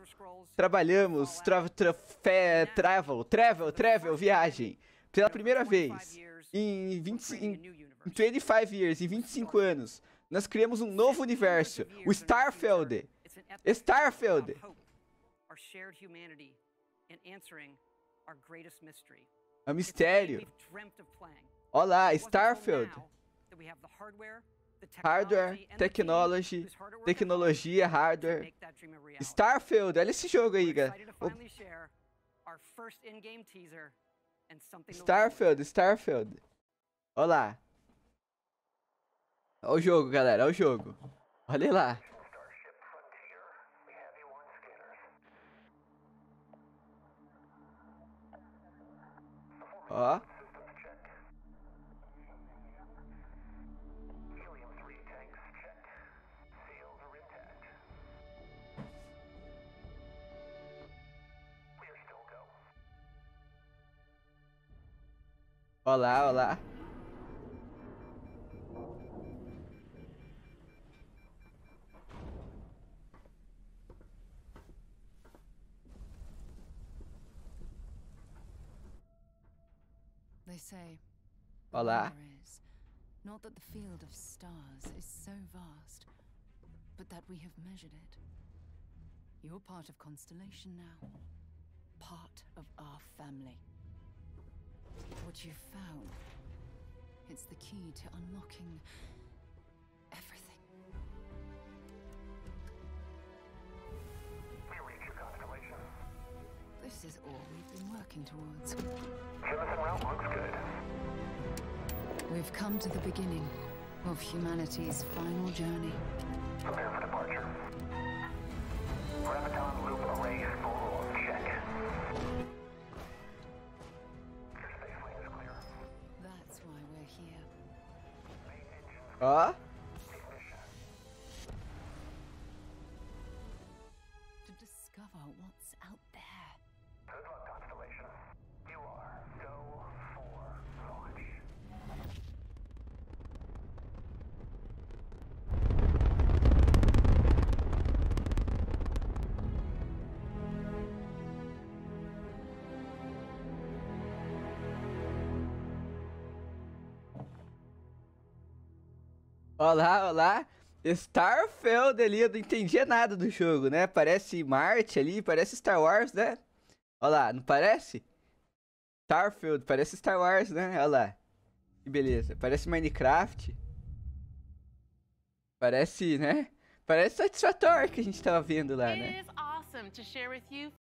trabalhamos, travel, viagem, pela primeira vez, em 25 years, em 25 anos, nós criamos um novo universo, o Starfield. Starfield. É um mistério. Olá, Starfield. Hardware, tecnologia, hardware. Starfield, olha esse jogo aí, galera. Starfield. Olá. Olha o jogo, galera, olha o jogo. Olha lá. Ó. Olá, olá. They say, Olá. is not that the field of stars is so vast, but that we have measured it. You're part of Constellation now, part of our family. What you've found, it's the key to unlocking everything. We reach your constellation. This is all we've been working towards. Jemison route looks good. We've come to the beginning of humanity's final journey. Prepare for departure. Graviton loop array full. Check. Your space lane is clear. That's why we're here. Main engines Ó. ignition. To discover what's out there. Good luck, Constellation. You are go for launch. Olá, olá. Starfield ali, eu não entendia nada do jogo, né? Parece Marte ali, parece Star Wars, né? Olha lá, não parece? Starfield, parece Star Wars, né? Olha lá. Que beleza. Parece Minecraft. Parece, né? Parece Satisfactory que a gente tava vendo lá, It né? is awesome to share with you